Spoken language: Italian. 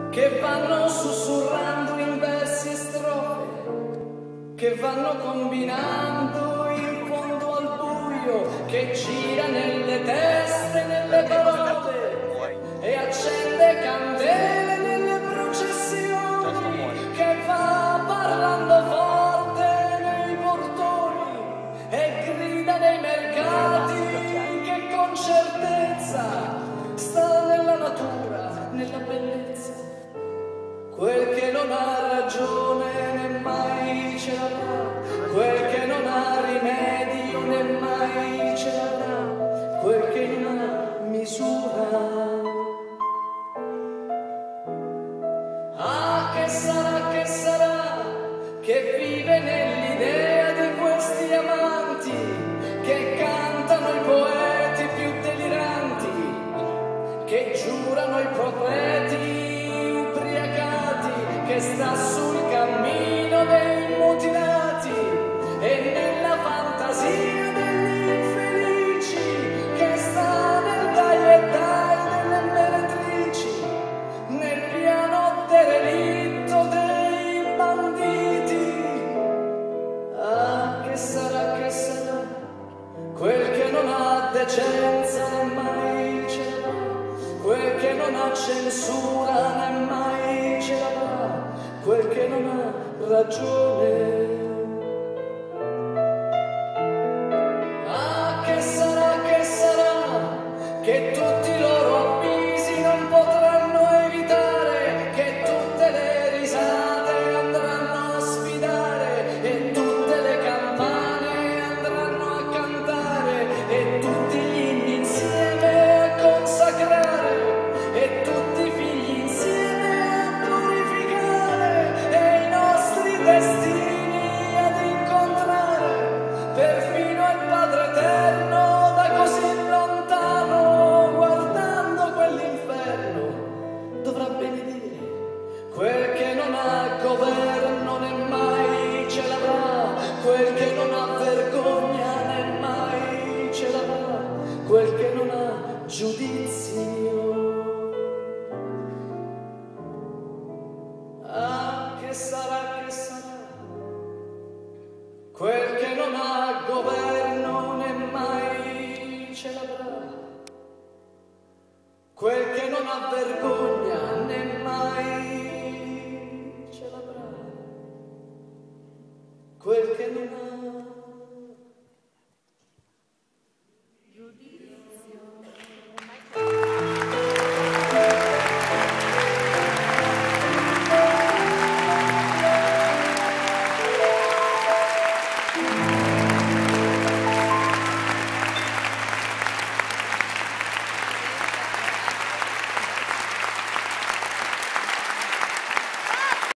che vanno sussurrando in versi e strofe, che vanno combinando in fondo al buio, che gira nelle teste, nelle parole e accende candele nelle processioni, che va parlando forte nei portoni e grida nei mercati, che con certezza sta nella natura, nella bellezza. Quel che non ha ragione né mai ce l'avrà, quel che non ha rimedio né mai ce l'avrà, quel che non ha misura. Ah, che sarà, che vive nell'idea di questi amanti, che cantano i poeti più deliranti, che giurano i profeti, che sta sul cammino dei mutilati e nella fantasia degli infelici, che sta nel dai e dai delle meretrici, nel piano derelitto dei banditi. Ah, che sarà, quel che non ha decenza né mai ce l'avrà, quel che non ha censura né mai ce l'avrà, quel che non ha ragione